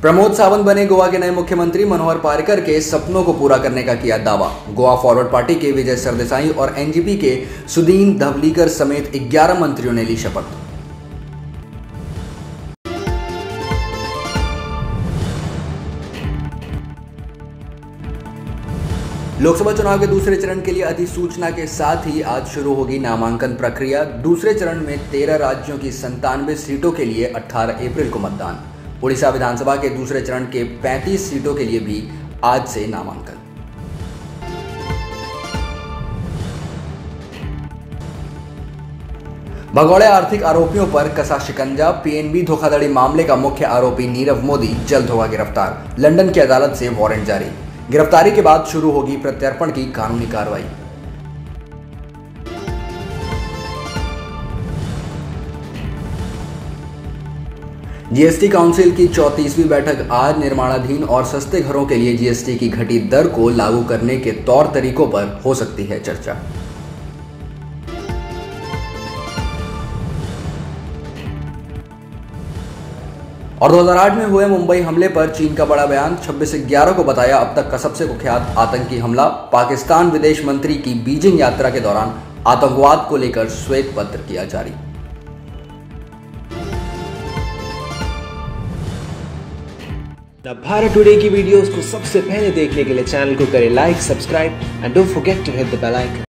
प्रमोद सावंत बने गोवा के नए मुख्यमंत्री। मनोहर पार्रिकर के सपनों को पूरा करने का किया दावा। गोवा फॉरवर्ड पार्टी के विजय सरदेसाई और एनजीपी के सुदीन धवलीकर समेत 11 मंत्रियों ने ली शपथ। लोकसभा चुनाव के दूसरे चरण के लिए अधिसूचना के साथ ही आज शुरू होगी नामांकन प्रक्रिया। दूसरे चरण में 13 राज्यों की 97 सीटों के लिए 18 अप्रैल को मतदान। उड़ीसा विधानसभा के दूसरे चरण के 35 सीटों के लिए भी आज से नामांकन। भगोड़े आर्थिक आरोपियों पर कसा शिकंजा। पीएनबी धोखाधड़ी मामले का मुख्य आरोपी नीरव मोदी जल्द होगा गिरफ्तार। लंदन की अदालत से वारंट जारी। गिरफ्तारी के बाद शुरू होगी प्रत्यर्पण की कानूनी कार्रवाई। जीएसटी काउंसिल की 34वीं बैठक आज। निर्माणाधीन और सस्ते घरों के लिए जीएसटी की घटी दर को लागू करने के तौर तरीकों पर हो सकती है चर्चा। और 2008 में हुए मुंबई हमले पर चीन का बड़ा बयान। 26/11 को बताया अब तक का सबसे कुख्यात आतंकी हमला। पाकिस्तान विदेश मंत्री की बीजिंग यात्रा के दौरान आतंकवाद को लेकर श्वेत पत्र किया जारी। भारत टुडे की वीडियोस को सबसे पहले देखने के लिए चैनल को करें like, subscribe and don't forget to hit the bell icon.